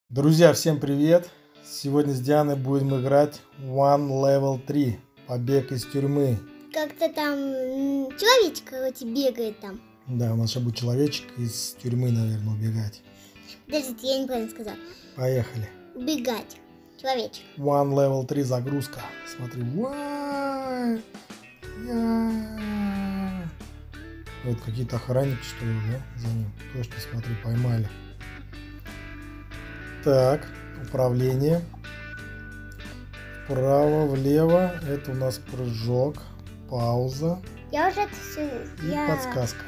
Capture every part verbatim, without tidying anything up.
Друзья, всем привет! Сегодня с Дианой будем играть One Level три. Побег из тюрьмы. Как-то там человечек, короче, бегает там. Да, у нас сейчас будет человечек из тюрьмы, наверное, убегать. Подождите, я неправильно сказала. Поехали. Убегать. Человечек. One Level три загрузка. Смотри. Вот какие-то охранники, что ли, да? За ним. Точно, смотри, поймали. Так, управление. Вправо, влево. Это у нас прыжок. Пауза. Я уже это все... И я... подсказка.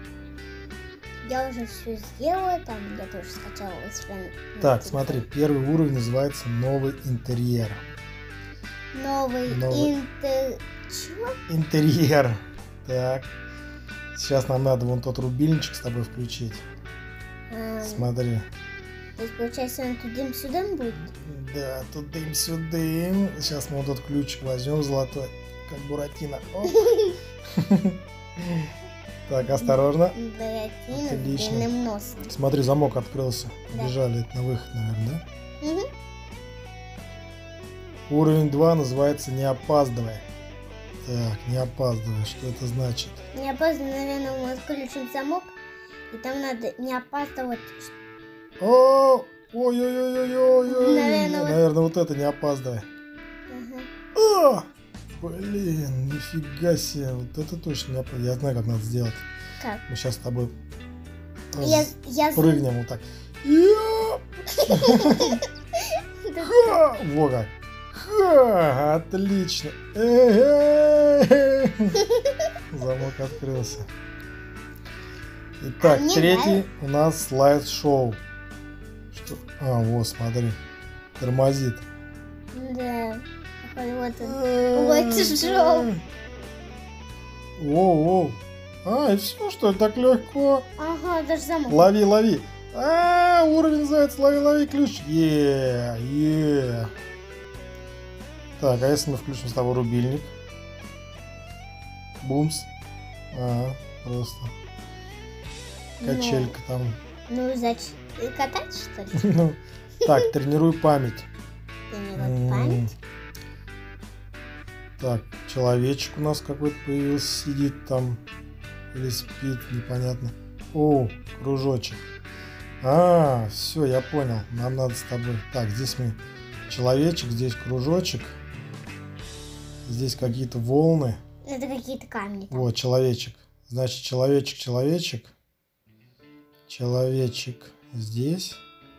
Я уже все сделала. Там я тоже скачала свой... Так, смотри, первый уровень называется новый интерьер. Новый, Новый... интер... Чего? Интерьер. Так. Сейчас нам надо вон тот рубильничек с тобой включить. А... Смотри. То есть, получается, он тудым-сюда будет? Да, тудым-сюдым. Сейчас мы вот этот ключик возьмем золотой, как Буратино. Так, осторожно. Буратино с Отлично. длинным носом. Смотри, замок открылся. Да. Бежали на выход, наверное, да? Угу. Уровень два называется «Не опаздывай». Так, не опаздывай. Что это значит? Не опаздывай, наверное, мы отключим замок. И там надо не опаздывать. О, ой-ой-ой-ой-ой. Наверное, вот... Наверное, вот это не опаздывай. Ага. А! Блин, нифига себе. Вот это точно не опаздывай. Я знаю, как надо сделать. Как? Мы сейчас с тобой Я, я... прыгнем вот так. Ха! Во как. Ха! Отлично. Замок открылся. Итак, А третий у нас слайд-шоу. Что? А, вот, смотри. Тормозит. Да. Вот он. Вот шоу. Воу-воу. А, и все, что ли, так легко? Ага, даже замок. Лови, лови. А, уровень называется лови, лови ключ. Е, е. Так, а если мы включим с тобой рубильник? Бумс. А, просто. Качелька ну, там. Ну, значит, катать, что ли? Ну, так, тренируй память. Тренируй память. Так, человечек у нас какой-то появился, сидит там. Или спит, непонятно. О, кружочек. А, все, я понял. Нам надо с тобой. Так, здесь мы человечек, здесь кружочек. Здесь какие-то волны. Это какие-то камни. Там. Вот, человечек. Значит, человечек, человечек. Человечек здесь.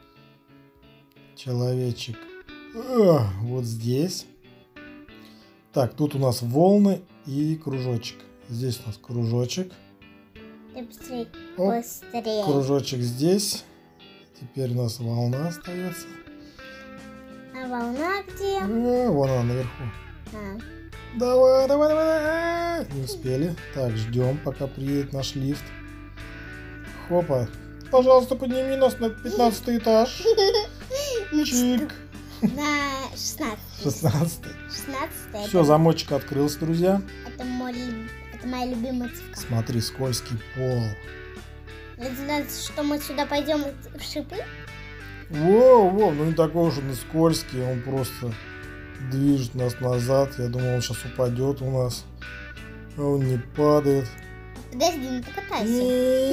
Человечек а, вот здесь. Так, тут у нас волны и кружочек. Здесь у нас кружочек. Ты быстрее, Оп, быстрее. кружочек здесь. Теперь у нас волна остается. А волна где? А, вон она наверху. А. Давай, давай, давай. Не успели. Так, ждем, пока приедет наш лифт. Хопа. Пожалуйста, подними нас на пятнадцатый этаж. Чик. На шестнадцатый. шестнадцатый. шестнадцатый. Все, замочек открылся, друзья. Это, мой, это моя любимая цифра. Смотри, скользкий пол. Это значит, что мы сюда пойдем в шипы? Воу, воу, ну не такой уж он и скользкий, он просто движет нас назад. Я думал, он сейчас упадет у нас. А он не падает. Подожди, не покатайся.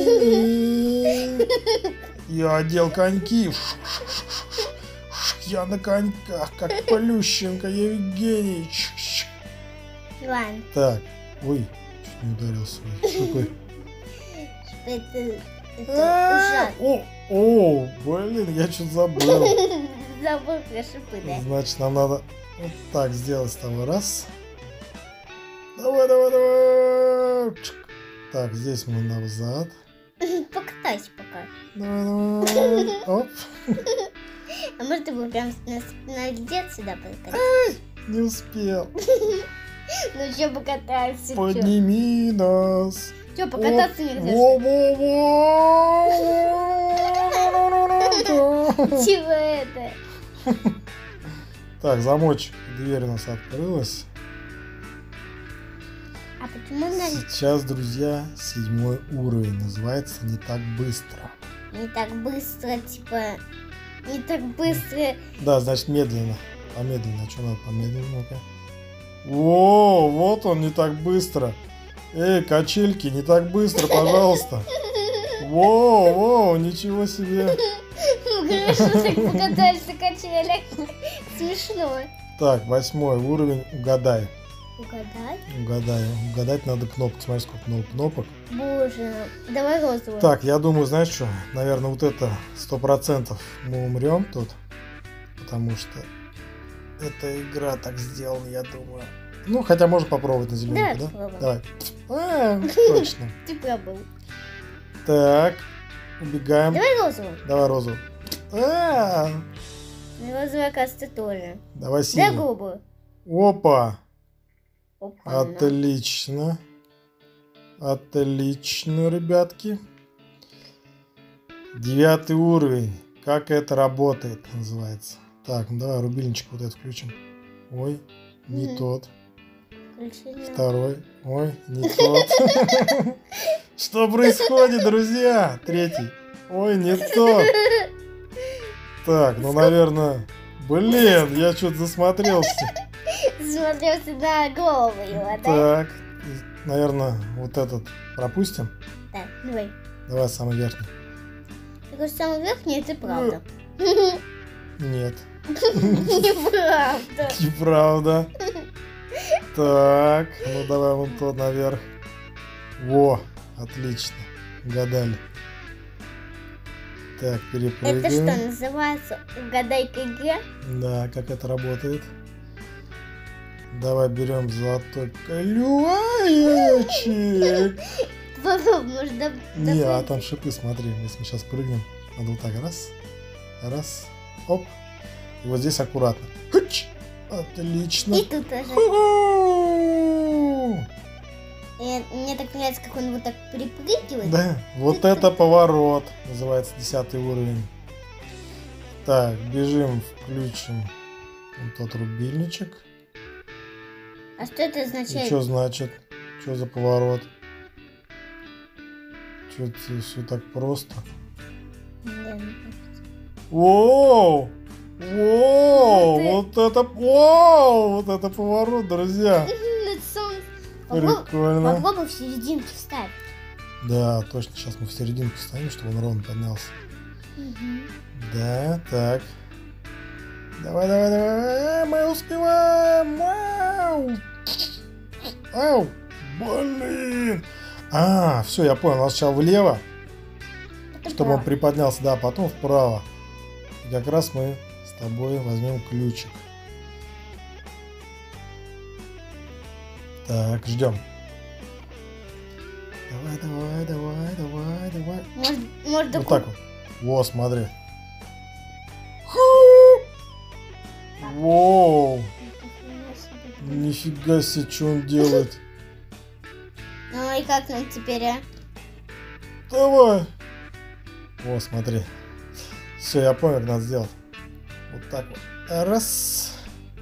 Я одел коньки. Я на коньках, как Полющенко Евгений. Ладно. Так, ой, чуть не ударился. Шипы. Это, это ужасно. О, о, блин, я что-то забыл. Забыл про шипы, да? Значит, нам надо вот так сделать с тобой. Раз. Давай, давай, давай. Так, здесь мы назад. Покатайся пока. Давай, давай. Оп. А может, ты бы прям на дед сюда покатать? Не успел. Ну что покататься? Подними нас. Что, покататься нельзя? Чего это? Так, замочек. Дверь у нас открылась. А почему надо... Сейчас, друзья, седьмой уровень. Называется «Не так быстро». Не так быстро, типа... Не так быстро. Да, значит медленно. Помедленно. А что надо помедленно? Ну-ка. О, вот он, не так быстро. Эй, качельки, не так быстро, пожалуйста. Воу, воу, ничего себе. Хорошо, так покатались на качелях. Смешно. Так, восьмой уровень. Угадай. Угадай? Угадай. Угадать надо кнопку. Смотри, сколько много кнопок. Боже, давай розовую. Так, я думаю, знаешь что? Наверное, вот это сто процентов мы умрем тут. Потому что эта игра так сделана, я думаю. Ну, хотя можно попробовать на зеленку, да? Попробуем. Давай. А, точно. Ты пробовал. Так, убегаем. Давай розовую. Давай розовую. А, Розовая, оказывается, тоже. давай Дай синюю. голубую. Опа. Опа. Отлично. Отлично, ребятки. Девятый уровень. Как это работает, называется. Так, ну давай рубильничек вот этот включим. Ой, не Мгм. тот. Включение. Второй. Ой, не тот. Что происходит, друзья? Третий. Ой, не тот. Так, ну, наверное... Блин, я что-то засмотрелся. Смотрелся на голову его, да? Так, наверное, вот этот пропустим. Да, давай. Давай самый верхний. Ты говоришь, самый верхний, это правда. Нет, Неправда. неправда. Так, ну давай вон тот наверх. Во, отлично. Угадали. Так, перепрыгиваем. Это что, называется угадай-ка игра? Да, как это работает. Давай берем золотой колючек. Попробуй, может, доб- Не, а добавить. там шипы, смотри, если мы сейчас прыгнем, надо вот так раз, раз, оп. И вот здесь аккуратно. Хыч! Отлично. И тут тоже. Ху-ху! Мне, мне так нравится, как он вот так припрыгивает. Да, вот это поворот, называется десятый уровень. Так, бежим, включим вот тот рубильничек. А что это И означает? что значит? Что за поворот? Что-то все так просто. Да, мне кажется. Воу! Воу! Вот Вот это... Воу! Вот это поворот, друзья! Это солнце. Попробуй, Прикольно. попробуй в серединке вставь. Да, точно. Сейчас мы в серединку ставим, чтобы он ровно поднялся. Да, так. Давай, давай, давай. Мы успеваем. Вау! Ау! Блин! А, все, я понял. Он сначала влево, Это чтобы он правда. приподнялся, да, потом вправо. И как раз мы с тобой возьмем ключик. Так, ждем. Давай, давай, давай, давай, давай. Может, может, Вот доку- так вот. Во, смотри. Воу! Нифига себе, что он делает. Ну и как нам теперь, а? Давай. О, смотри. Все, я понял, как надо сделать. Вот так вот. Раз.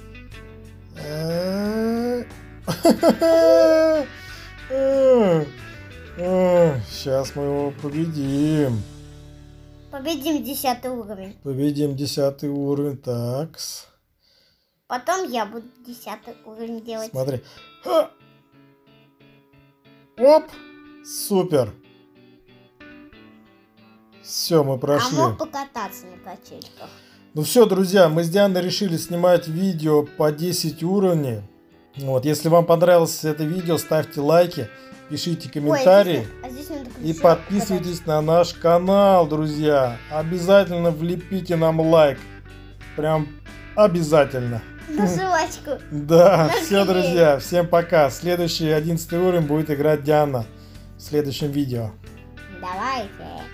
Сейчас мы его победим. Победим десятый уровень. Победим десятый уровень. Такс. Потом я буду десятый уровень делать. Смотри. Ха! Оп! Супер! Все, мы А прошли. мог покататься на качельках. Ну все, друзья, мы с Дианой решили снимать видео по десять уровней. Вот, если вам понравилось это видео, ставьте лайки, пишите комментарии. Ой, а здесь, а здесь надо И ключом подписывайтесь на наш канал, друзья. Обязательно влепите нам лайк. Прям обязательно. покатать. На жвачку. Да, На все, филе. друзья, всем пока. Следующий одиннадцатый уровень будет играть Диана в следующем видео. Давайте.